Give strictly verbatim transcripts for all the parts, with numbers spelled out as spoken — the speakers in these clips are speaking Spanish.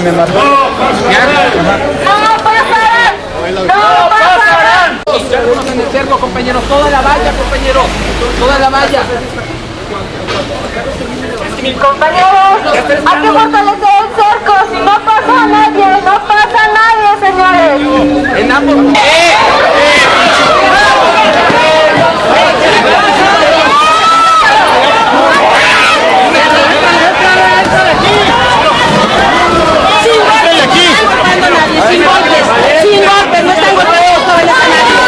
me mató. ¡No pasarán! ¡No pasarán! Algunos en el cerco, compañeros. Toda la valla, compañeros. Toda la valla. Compañeros, hay que fortalecer el cerco. No pasa nadie, no pasa nadie, señores. En ambos. ¡Eh! Sin golpes, sin golpes, no están golpeando todo el escenario.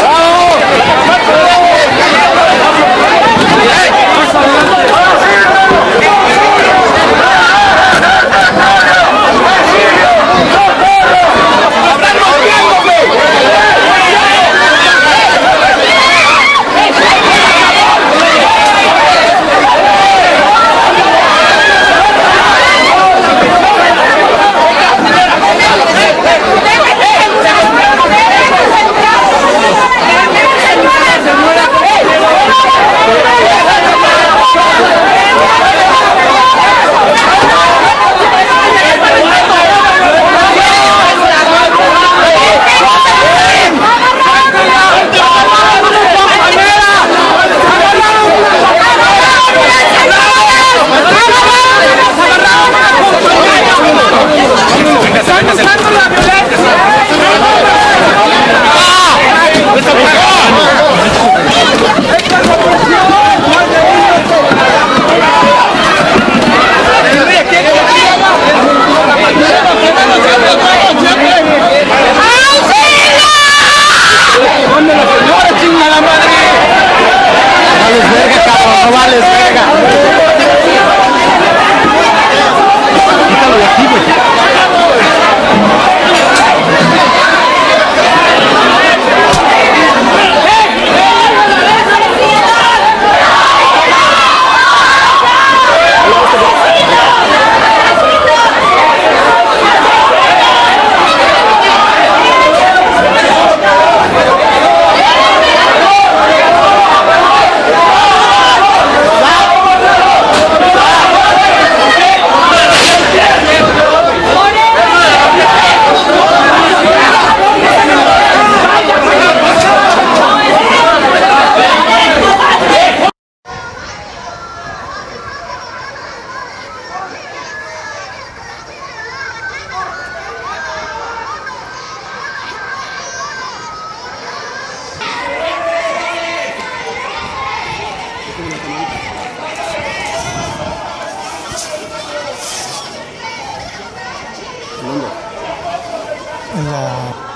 En la...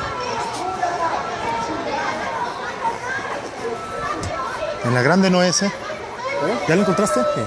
En la grande no es, ¿eh? ¿Ya lo encontraste? Sí.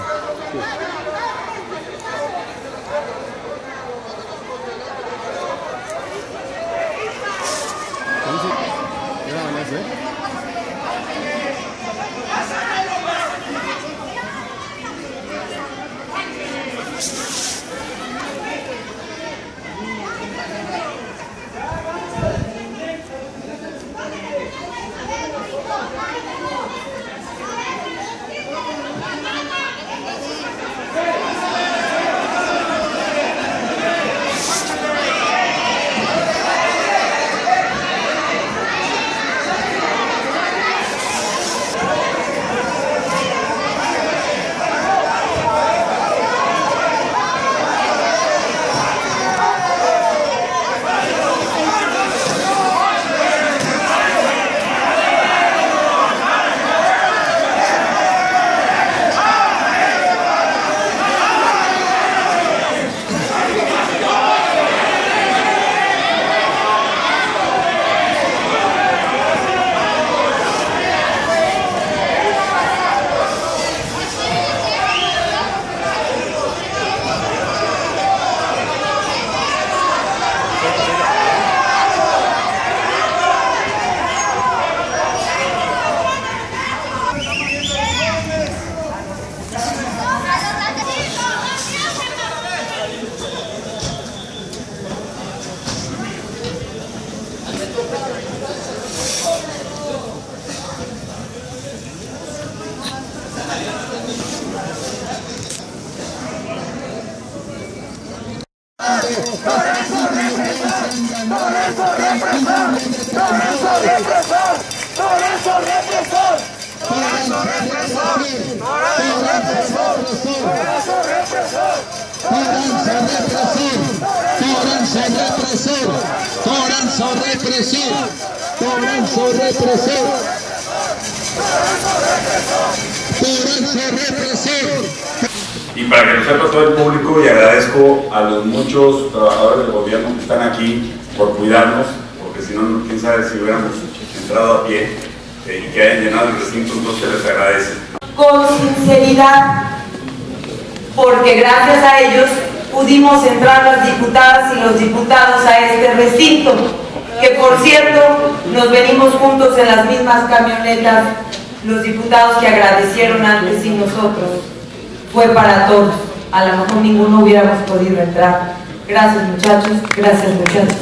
Y para que lo sepa todo el público, y agradezco a los muchos trabajadores del gobierno que están aquí por cuidarnos, porque si no, quién sabe si hubiéramos entrado a pie eh, y que hayan llenado el recinto, entonces les agradece. Con sinceridad, porque gracias a ellos pudimos entrar las diputadas y los diputados a este recinto, que por cierto nos venimos juntos en las mismas camionetas, los diputados que agradecieron antes y nosotros. Fue para todos, a lo mejor ninguno hubiéramos podido entrar. Gracias muchachos, gracias muchachos.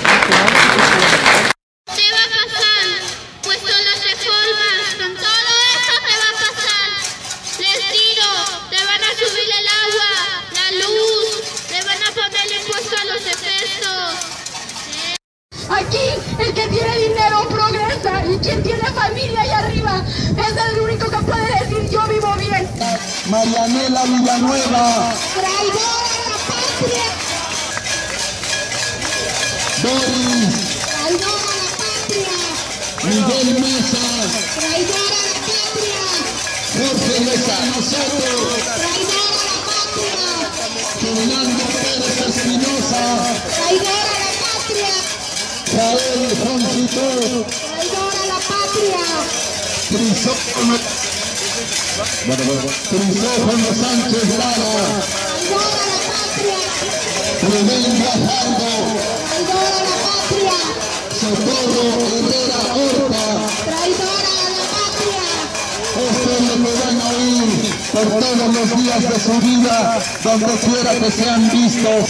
Aquí el que tiene dinero progresa y quien tiene familia allá arriba es el único que puede decir yo vivo bien. Marianela Villanueva, Traidora a la patria. Doris, Traidora a la patria. Miguel Mesa, Traidora a la patria. Jorge Lozano Soto, Traidora a la patria. Fernando Pérez Espinosa, Traidora a la patria. Jael Joncito, Traidora a la patria. Crisófono Crisófono Sánchez Lara, Traidora a la patria. Rubén Gajardo, Traidora a la patria. Socorro Herrera Horta. Traidora a la patria. Esto es lo que van a oír por todos los días de su vida, donde quiera que sean vistos.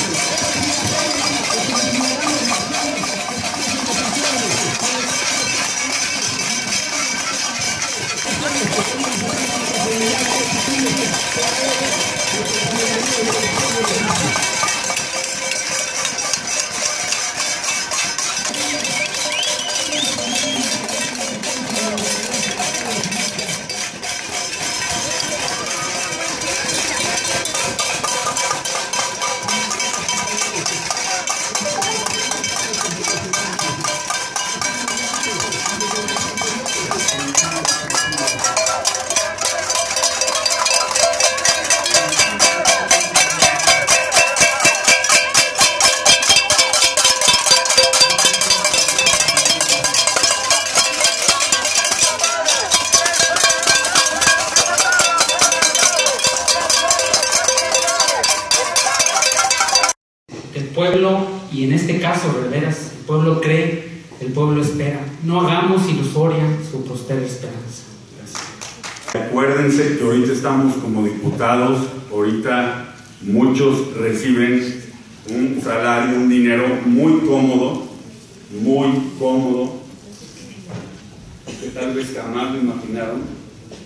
El pueblo, y en este caso, de veras, el pueblo cree, el pueblo espera. No hagamos ilusoria su postera esperanza. Gracias. Acuérdense que ahorita estamos como diputados, ahorita muchos reciben un salario, un dinero muy cómodo, muy cómodo, que tal vez jamás lo imaginaron.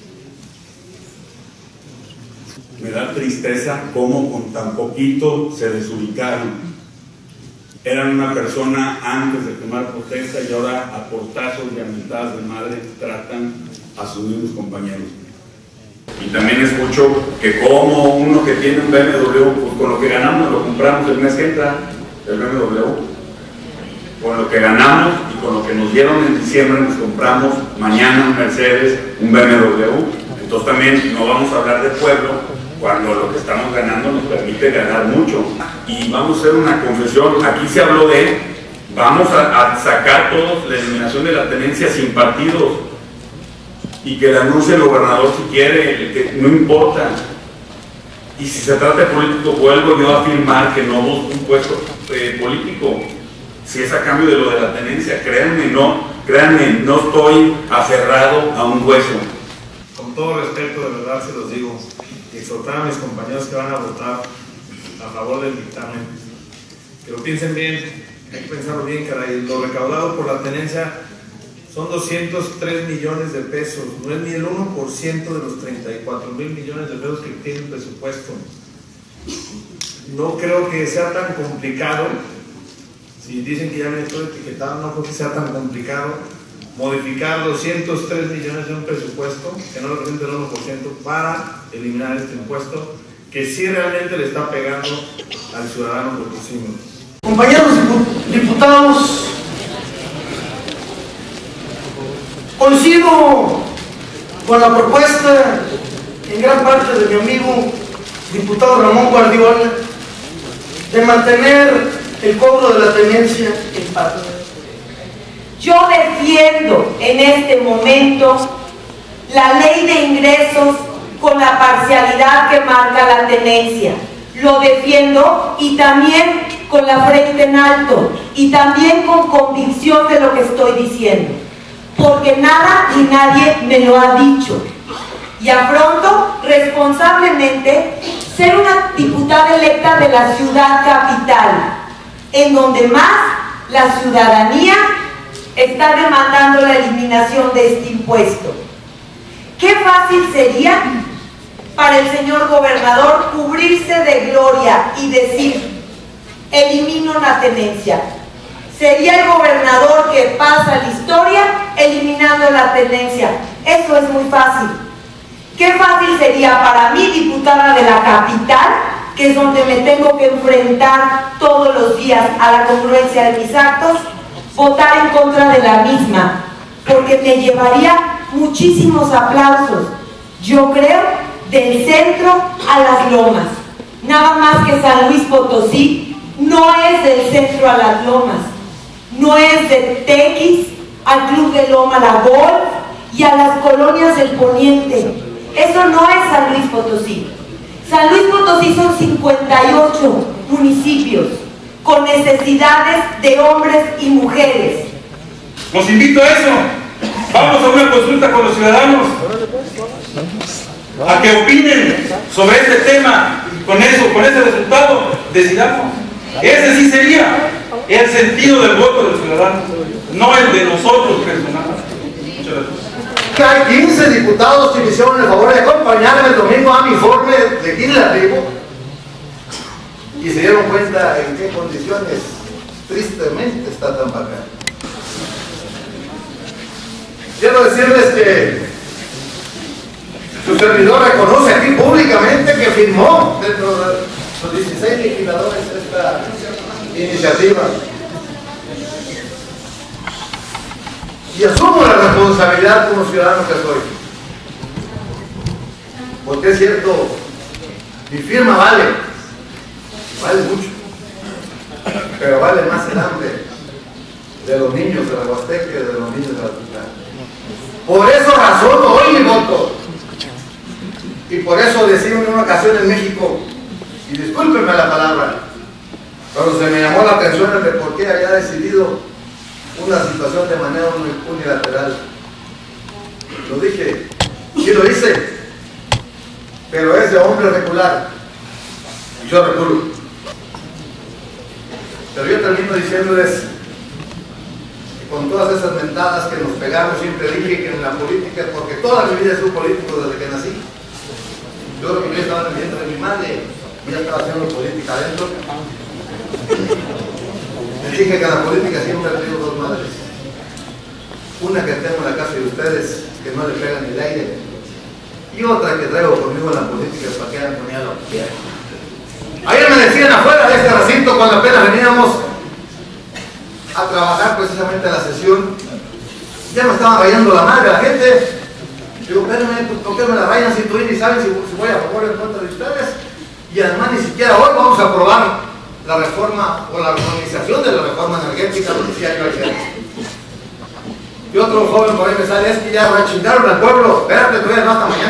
Me da tristeza cómo con tan poquito se desubicaron. Eran una persona antes de tomar protesta y ahora a portazos y a mentadas de madre tratan a sus mismos compañeros. Y también escucho que como uno que tiene un B M W, pues con lo que ganamos lo compramos el mes que entra, el B M W. Con lo que ganamos y con lo que nos dieron en diciembre nos compramos mañana un Mercedes, un B M W. Entonces también no vamos a hablar de pueblo cuando lo que estamos ganando nos permite ganar mucho. Y vamos a hacer una confesión, aquí se habló de, vamos a, a sacar todos la eliminación de la tenencia sin partidos, y que la anuncie el gobernador si quiere, que no importa. Y si se trata de político, vuelvo yo a afirmar que no busco un puesto eh, político, si es a cambio de lo de la tenencia, créanme, no, créanme, no estoy aferrado a un hueso. Con todo respeto, de verdad se los digo, y exhortar a mis compañeros que van a votar a favor del dictamen, que lo piensen bien, hay que pensarlo bien, caray. Lo recaudado por la tenencia son doscientos tres millones de pesos, no es ni el uno por ciento de los treinta y cuatro mil millones de pesos que tiene el presupuesto. no creo que sea tan complicado. Si dicen que ya viene todo etiquetado, no creo que sea tan complicado modificar doscientos tres millones de un presupuesto que no representa el uno por ciento para eliminar este impuesto que sí realmente le está pegando al ciudadano potosino. Compañeros diputados, coincido con la propuesta en gran parte de mi amigo diputado Ramón Guardiola de mantener el cobro de la tenencia en paz. Yo defiendo en este momento la ley de ingresos con la parcialidad que marca la tenencia. Lo defiendo y también con la frente en alto y también con convicción de lo que estoy diciendo, porque nada ni nadie me lo ha dicho. Y afronto responsablemente ser una diputada electa de la ciudad capital, en donde más la ciudadanía está demandando la eliminación de este impuesto. Qué fácil sería para el señor gobernador cubrirse de gloria y decir: elimino la tenencia. Sería el gobernador que pasa la historia eliminando la tenencia. Eso es muy fácil. Qué fácil sería para mí, diputada de la capital, que es donde me tengo que enfrentar todos los días a la congruencia de mis actos, votar en contra de la misma, porque me llevaría muchísimos aplausos, yo creo, del centro a las lomas. Nada más que San Luis Potosí no es del centro a las lomas, no es de Tequis al Club de Loma La Golf y a las colonias del Poniente. Eso no es San Luis Potosí. San Luis Potosí son cincuenta y ocho municipios con necesidades de hombres y mujeres. Los invito a eso. Vamos a una consulta con los ciudadanos, a que opinen sobre este tema, y con eso, con ese resultado, decidamos. Ese sí sería el sentido del voto del ciudadano, no el de nosotros personalmente. Muchas gracias. Hay quince diputados que me hicieron el favor de acompañarme el domingo a mi informe legislativo y se dieron cuenta en qué condiciones tristemente está Tampacán. Quiero decirles que su servidor reconoce aquí públicamente que firmó dentro de los dieciséis legisladores esta iniciativa. Y asumo la responsabilidad como ciudadano que soy. Porque es cierto, mi firma vale, vale mucho, pero vale más el hambre de los niños de la Huasteca que de los niños de la Tucán. Por eso razono hoy mi voto. Y por eso decía en una ocasión en México, y discúlpenme la palabra, cuando se me llamó la atención el de por qué había decidido una situación de manera unilateral. Lo dije, sí lo hice, pero es de hombre regular, y yo reculo. Pero yo termino diciéndoles que con todas esas mentadas que nos pegamos, siempre dije que en la política, porque toda mi vida he sido político desde que nací. Yo creo que yo estaba en el vientre de mi madre, ya estaba haciendo política adentro. Les dije que la política siempre ha tenido dos madres. Una que tengo en la casa de ustedes, que no le pegan el aire, y otra que traigo conmigo en la política para que hagan ponía lo que quieran. Ayer me decían afuera de este recinto, cuando apenas veníamos a trabajar precisamente a la sesión, ya me estaba rayando la madre la gente. Digo, espérenme, ¿por qué me la rayan si tú ni saben si, si voy a favor o en contra de ustedes? Y además ni siquiera hoy vamos a aprobar la reforma o la armonización de la reforma energética, no sé si hay que hacer. Y otro joven por ahí me sale, es que ya rechingaron al pueblo, espérate, todavía no hasta mañana.